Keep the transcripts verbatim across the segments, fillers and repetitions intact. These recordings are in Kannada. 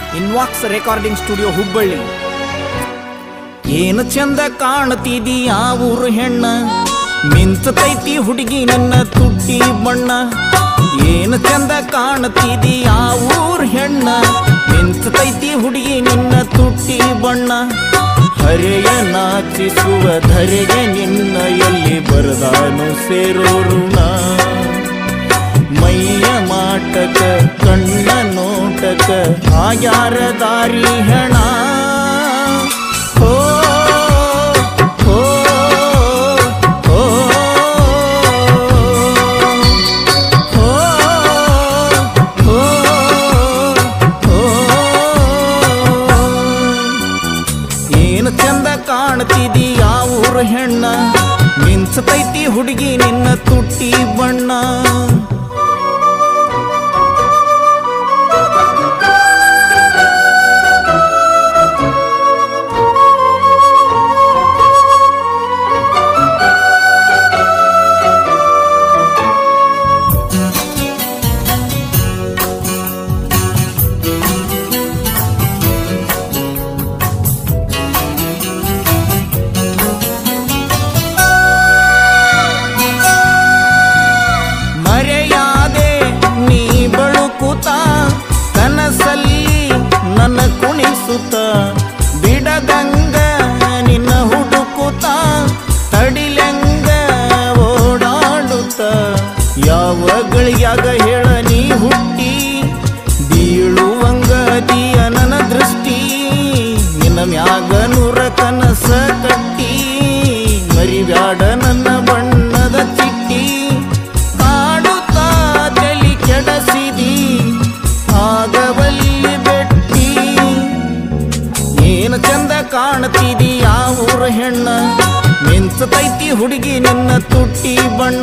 ಇನ್ವಾಕ್ಸ್ ರೆಕಾರ್ಡಿಂಗ್ ಸ್ಟುಡಿಯೋ ಹುಬ್ಬಳ್ಳಿ. ಏನು ಚಂದ ಕಾಣ್ತಿದಿ ಆ ಊರು ಹೆಣ್ಣ, ಮಿಂಚತೈತಿ ಹುಡುಗಿ ನಿನ್ನ ತುಟ್ಟಿ ಬಣ್ಣ. ಏನು ಚಂದ ಕಾಣ್ತಿದಿ ಆ ಊರು ಹೆಣ್ಣ, ಮಿಂಚತೈತಿ ಹುಡುಗಿ ನಿನ್ನ ತುಟ್ಟಿ ಬಣ್ಣ. ಹರೆಯ ನಾಚಿಸುವ ಧರೆಗೆ ನಿನ್ನ ಎಲ್ಲಿ ಬರದಾನು ಸೇರೋ ಋಣ. ಮೈಯ ಮಾಟಕ ಕಣ್ಣ ನೋಟಕ ಆಗ್ಯಾರ ದಾರಿ ಹೆಣ. ಏನು ಚಂದ ಕಾಣ್ತಿದಿ ಆ ಊರು ಹೆಣ್ಣ, ಮಿಂಚತೈತಿ ಹುಡುಗಿ ನಿನ್ನ ತುಟ್ಟಿ ಬಣ್ಣ. ಕನಸಲ್ಲಿ ನನ್ನ ಕುಣಿಸುತ್ತ ಬಿಡದಂಗ ನಿನ್ನ ಹುಡುಕುತ್ತ ತಡಿಲಂಗ ಓಡಾಡುತ್ತ. ಯಾವ ಗಳಿಯಾಗ ಹೇಳ ನೀ ಹುಟ್ಟಿ ಬೀಳುವಂಗ ದಿಯ ನನ್ನ ದೃಷ್ಟಿ. ನಿನ್ನ ಮ್ಯಾಗ ನೂರ ಕನಸ ಕಟ್ಟಿ ಮರಿಬ್ಯಾಡ ನನ್ನ ಬಣ್ಣದ ಚಿಟ್ಟಿ. ಕಾಡುತ್ತಾ ತಲಿ ಕೆಡಸಿದಿ ಆಗವಲ್ಲಿ ಬೆಟ್ಟಿ. ಏನು ಚಂದ ಕಾಣ್ತಿದಿ ಆ ಊರು ಹೆಣ್ಣ, ಮಿಂಚತೈತಿ ಹುಡುಗಿ ನಿನ್ನ ತುಟ್ಟಿ ಬಣ್ಣ.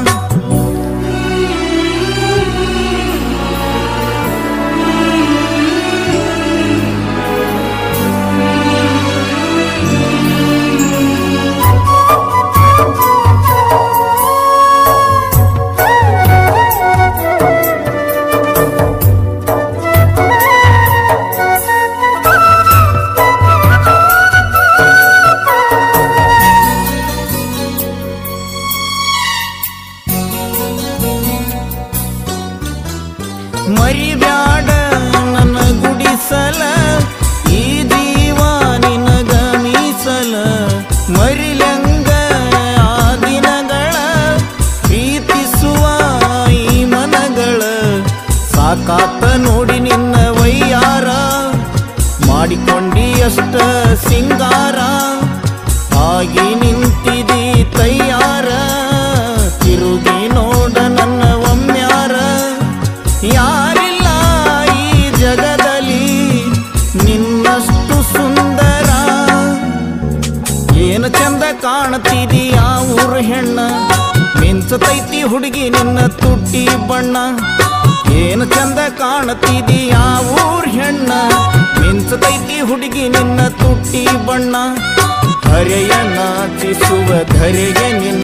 ಮರಿಬ್ಯಾಡ ನನ್ನ ಗುಡಿಸಲ ಈ ಜೀವ ನಿನಗ ಮೀಸಲ. ಮರಿಲಂಗ ಆ ದಿನಗಳ ಪ್ರೀತಿಸುವ ಈ ಮನಗಳ. ಸಾಕಾತ ನೋಡಿ ನಿನ್ನ ವೈಯಾರ, ಮಾಡಿಕೊಂಡಿ ಅಷ್ಟ ಸಿಂಗಾರ. ಆಗಿ ನಿಂತಿದಿ ತಯ್ಯಾರ, ತಿರುಗಿ ನೋಡ ನನ್ನ ಒಮ್ಮ್ಯಾರ. ಯಾರಿಲ್ಲ ಈ ಜಗದಲ್ಲಿ ನಿನ್ನಷ್ಟು ಸುಂದರ. ಏನು ಚಂದ ಕಾಣ್ತಿದಿ ಆ ಊರು ಹೆಣ್ಣ, ಮಿಂಚತೈತಿ ಹುಡುಗಿ ನಿನ್ನ ತುಟ್ಟಿ ಬಣ್ಣ. ಏನು ಚಂದ ಕಾಣ್ತಿದಿ ಆ ಊರು ಹೆಣ್ಣ, ಮಿಂಚತೈತಿ ಹುಡುಗಿ ನಿನ್ನ ತುಟ್ಟಿ ಬಣ್ಣ. ಹರೆಯ ನಾಚಿಸುವ ಧರೆಗೆ ನಿನ್ನ